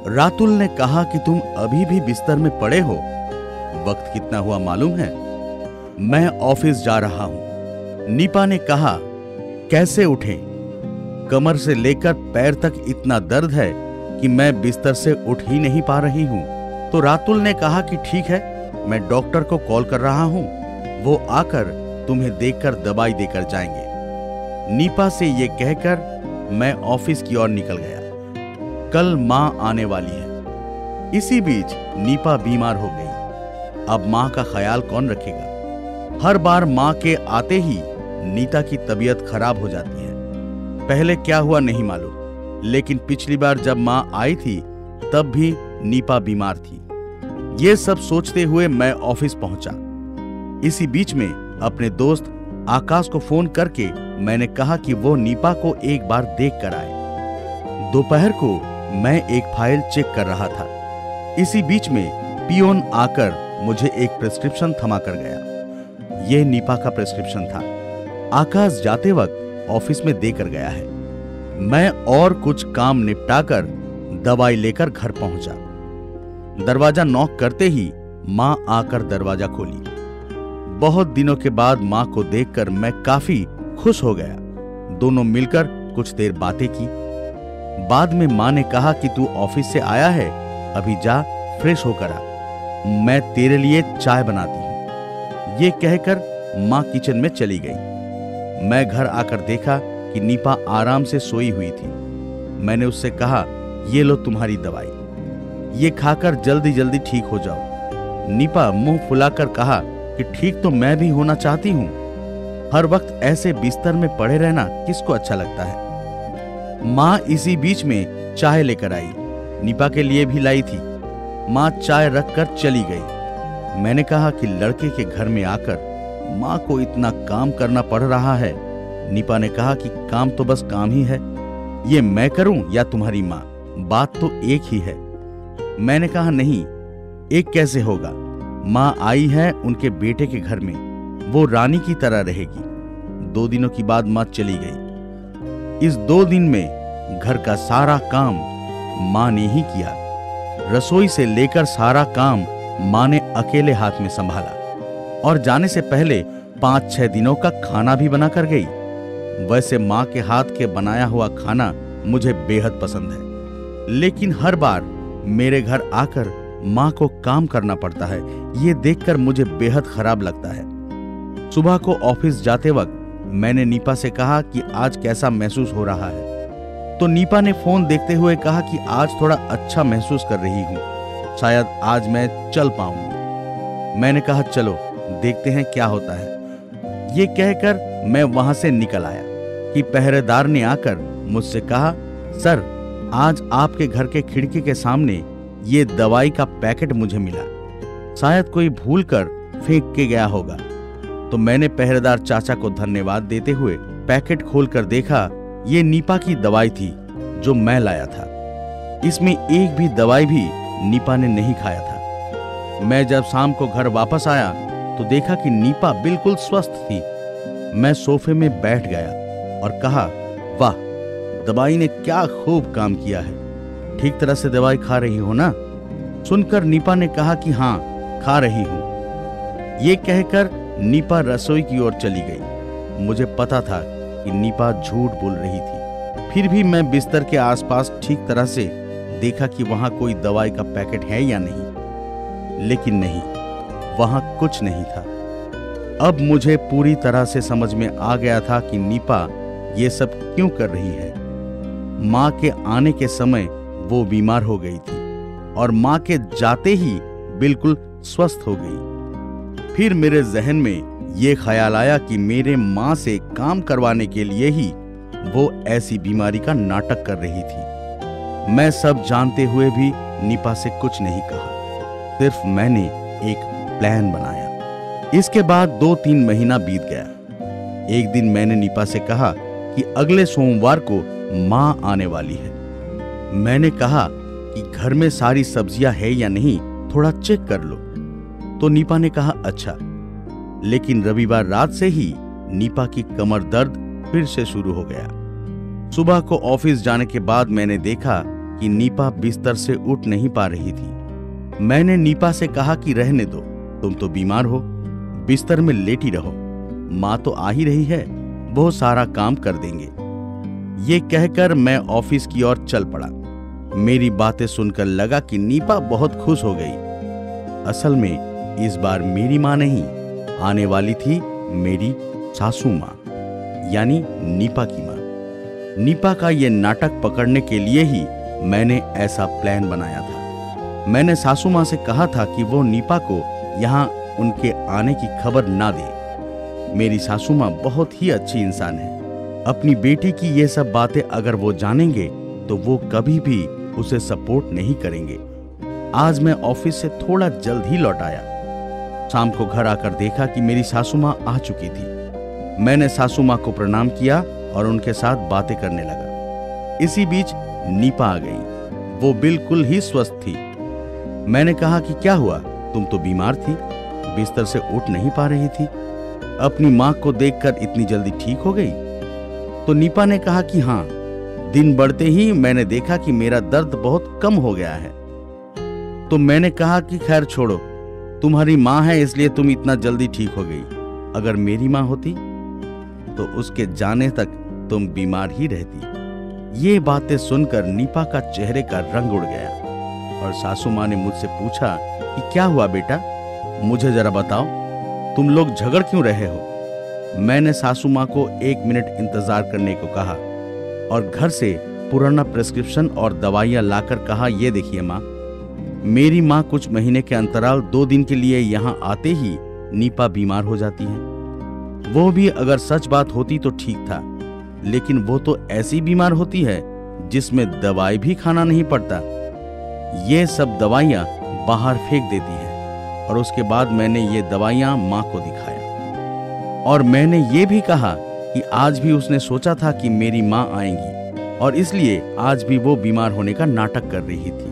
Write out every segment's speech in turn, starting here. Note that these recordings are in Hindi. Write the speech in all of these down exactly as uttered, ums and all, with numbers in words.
रातुल ने कहा कि तुम अभी भी बिस्तर में पड़े हो। वक्त कितना हुआ मालूम है? मैं ऑफिस जा रहा हूं। नीपा ने कहा, कैसे उठें? कमर से लेकर पैर तक इतना दर्द है कि मैं बिस्तर से उठ ही नहीं पा रही हूं। तो रातुल ने कहा कि ठीक है, मैं डॉक्टर को कॉल कर रहा हूं, वो आकर तुम्हें देखकर दवाई देकर जाएंगे। नीपा से ये कहकर मैं ऑफिस की ओर निकल गया। कल मां आने वाली है। इसी बीच नीपा बीमार हो गई। अब मां का ख्याल कौन रखेगा? हर बार मां के आते ही नीता की तबीयत खराब हो जाती है। पहले क्या हुआ नहीं मालूम, लेकिन पिछली बार जब मां आई थी तब भी नीपा बीमार थी। ये सब सोचते हुए मैं ऑफिस पहुंचा। इसी बीच में अपने दोस्त आकाश को फोन करके मैंने कहा कि वो नीपा को एक बार देख कर आए। दोपहर को मैं एक फाइल चेक कर रहा था। इसी बीच में पियोन आकर मुझे एक प्रिस्क्रिप्शन थमा कर गया। यह नीपा का प्रिस्क्रिप्शन था। आकाश जाते वक्त ऑफिस में देकर गया है। मैं और कुछ काम निपटाकर दवाई लेकर घर पहुंचा। दरवाजा नॉक करते ही मां आकर दरवाजा खोली। बहुत दिनों के बाद मां को देखकर मैं काफी खुश हो गया। दोनों मिलकर कुछ देर बातें की। बाद में मां ने कहा कि तू ऑफिस से आया है, अभी जा फ्रेश होकर आ, मैं तेरे लिए चाय बनाती हूं। ये कहकर मां किचन में चली गई। मैं घर आकर देखा कि नीपा आराम से सोई हुई थी। मैंने उससे कहा, ये लो तुम्हारी दवाई, ये खाकर जल्दी जल्दी ठीक हो जाओ। नीपा मुंह फुलाकर कहा कि ठीक तो मैं भी होना चाहती हूं। हर वक्त ऐसे बिस्तर में पड़े रहना किसको अच्छा लगता है। मां इसी बीच में चाय लेकर आई। नीपा के लिए भी लाई थी। मां चाय रखकर चली गई। मैंने कहा कि लड़के के घर में आकर मां को इतना काम करना पड़ रहा है। नीपा ने कहा कि काम तो बस काम ही है, ये मैं करूं या तुम्हारी मां, बात तो एक ही है। मैंने कहा नहीं, एक कैसे होगा? मां आई है उनके बेटे के घर में, वो रानी की तरह रहेगी। दो दिनों की बाद मां चली गई। इस दो दिन में घर का सारा काम मां ने ही किया। रसोई से लेकर सारा काम मां ने अकेले हाथ में संभाला और जाने से पहले पांच छह दिनों का खाना भी बनाकर गई। वैसे मां के हाथ के बनाया हुआ खाना मुझे बेहद पसंद है, लेकिन हर बार मेरे घर आकर मां को काम करना पड़ता है, ये देखकर मुझे बेहद खराब लगता है। सुबह को ऑफिस जाते वक्त मैंने नीपा से कहा कि आज कैसा महसूस हो रहा है। तो नीपा ने फोन देखते हुए कहा कि आज थोड़ा अच्छा महसूस कर रही हूं, शायद आज मैं चल पाऊंगी। मैंने कहा चलो देखते हैं क्या होता है। ये कहकर मैं वहां से निकल आया कि पहरेदार ने आकर मुझसे कहा, सर आज आपके घर के खिड़की के सामने ये दवाई का पैकेट मुझे मिला, शायद कोई भूल कर फेंक के गया होगा। तो मैंने पहरेदार चाचा को धन्यवाद देते हुए पैकेट खोलकर देखा, ये नीपा की दवाई थी जो मैं लाया था। इसमें एक भी दवाई भी नीपा ने नहीं खाया था। मैं जब शाम को घर वापस आया तो देखा कि नीपा बिल्कुल स्वस्थ थी। मैं सोफे में बैठ गया और कहा, वाह, दवाई ने क्या खूब काम किया है। ठीक तरह से दवाई खा रही हो ना? सुनकर नीपा ने कहा कि हाँ, खा रही हूं। ये कहकर नीपा रसोई की ओर चली गई। मुझे पता था कि नीपा झूठ बोल रही थी। फिर भी मैं बिस्तर के आसपास ठीक तरह से देखा कि वहां कोई दवाई का पैकेट है या नहीं, लेकिन नहीं, वहां कुछ नहीं था। अब मुझे पूरी तरह से समझ में आ गया था कि नीपा ये सब क्यों कर रही है। मां के आने के समय वो बीमार हो गई थी और मां के जाते ही बिल्कुल स्वस्थ हो गई। फिर मेरे जहन में ये ख्याल आया कि मेरे मां से काम करवाने के लिए ही वो ऐसी बीमारी का नाटक कर रही थी। मैं सब जानते हुए भी नीपा से कुछ नहीं कहा, सिर्फ मैंने एक प्लान बनाया। इसके बाद दो तीन महीना बीत गया। एक दिन मैंने नीपा से कहा कि अगले सोमवार को मां आने वाली है। मैंने कहा कि घर में सारी सब्जियां है या नहीं, थोड़ा चेक कर लो। तो नीपा ने कहा अच्छा। लेकिन रविवार रात से ही नीपा की कमर दर्द फिर से शुरू हो गया। सुबह को ऑफिस जाने के बाद मैंने देखा कि नीपा बिस्तर से उठ नहीं पा रही थी। मैंने नीपा से कहा कि रहने दो, तुम तो बीमार हो, बिस्तर में लेटी रहो, माँ तो आ ही रही है, वो सारा काम कर देंगे। ये कहकर मैं ऑफिस की ओर चल पड़ा। मेरी बातें सुनकर लगा कि नीपा बहुत खुश हो गई। असल में इस बार मेरी माँ नहीं, आने वाली थी मेरी सासू माँ, यानी नीपा की माँ। नीपा का ये नाटक पकड़ने के लिए ही मैंने ऐसा प्लान बनाया था। मैंने सासू माँ से कहा था कि वो नीपा को यहाँ उनके आने की खबर ना दे। मेरी सासू माँ बहुत ही अच्छी इंसान है। अपनी बेटी की ये सब बातें अगर वो जानेंगे तो वो कभी भी उसे सपोर्ट नहीं करेंगे। आज मैं ऑफिस से थोड़ा जल्द ही लौट आया। शाम को घर आकर देखा कि मेरी सासू माँ आ चुकी थी। मैंने सासू माँ को प्रणाम किया और उनके साथ बातें करने लगा। इसी बीच नीपा आ गई। वो बिल्कुल ही स्वस्थ थी। मैंने कहा कि क्या हुआ, तुम तो बीमार थी, बिस्तर से उठ नहीं पा रही थी, अपनी माँ को देखकर इतनी जल्दी ठीक हो गई? तो नीपा ने कहा कि हाँ, दिन बढ़ते ही मैंने देखा कि मेरा दर्द बहुत कम हो गया है। तो मैंने कहा कि खैर छोड़ो, तुम्हारी माँ है इसलिए तुम इतना जल्दी ठीक हो गई, अगर मेरी माँ होती तो उसके जाने तक तुम बीमार ही रहती। ये बातें सुनकर नीपा का चेहरे का रंग उड़ गया और सासू माँ ने मुझसे पूछा कि क्या हुआ बेटा, मुझे जरा बताओ, तुम लोग झगड़ क्यों रहे हो? मैंने सासू माँ को एक मिनट इंतजार करने को कहा और घर से पुराना प्रिस्क्रिप्शन और दवाइयाँ लाकर कहा, ये देखिए माँ, मेरी माँ कुछ महीने के अंतराल दो दिन के लिए यहाँ आते ही नीपा बीमार हो जाती है। वो भी अगर सच बात होती तो ठीक था, लेकिन वो तो ऐसी बीमार होती है जिसमें दवाई भी खाना नहीं पड़ता। ये सब दवाइयाँ बाहर फेंक देती है। और उसके बाद मैंने ये दवाइयाँ माँ को दिखाया और मैंने ये भी कहा कि आज भी उसने सोचा था कि मेरी माँ आएंगी और इसलिए आज भी वो बीमार होने का नाटक कर रही थी।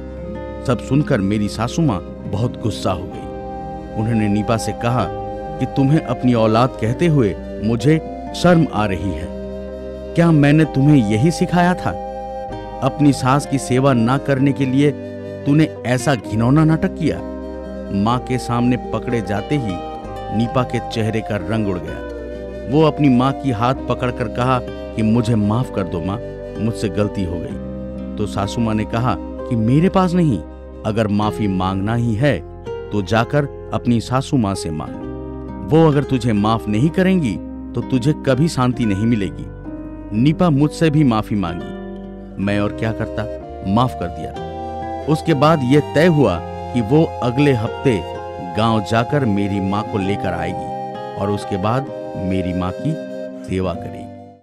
सब सुनकर मेरी सासू माँ बहुत गुस्सा हो गई। उन्होंने नीपा से कहा कि तुम्हें अपनी औलाद कहते हुए मुझे शर्म आ रही है। क्या मैंने तुम्हें यही सिखाया था? अपनी सास की सेवा ना करने के लिए तूने ऐसा घिनौना नाटक किया। माँ के सामने पकड़े जाते ही नीपा के चेहरे का रंग उड़ गया। वो अपनी माँ की हाथ पकड़कर कहा कि मुझे माफ कर दो माँ, मुझसे गलती हो गई। तो सासू माँ ने कहा कि मेरे पास नहीं, अगर माफी मांगना ही है तो जाकर अपनी सासू माँ से मांग। वो अगर तुझे माफ नहीं करेंगी तो तुझे कभी शांति नहीं मिलेगी। नीपा मुझसे भी माफी मांगी। मैं और क्या करता, माफ कर दिया। उसके बाद यह तय हुआ कि वो अगले हफ्ते गांव जाकर मेरी माँ को लेकर आएगी और उसके बाद मेरी माँ की सेवा करेगी।